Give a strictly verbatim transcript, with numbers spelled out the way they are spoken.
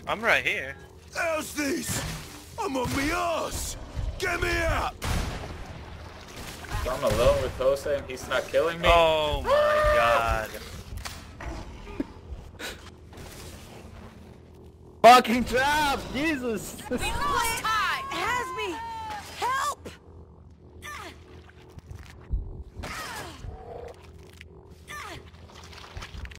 I'm right here. How's this? I'm on me ass! Get me up! So I'm alone with Jose and he's not killing me? Oh my god. Fucking trap! Jesus! We lost!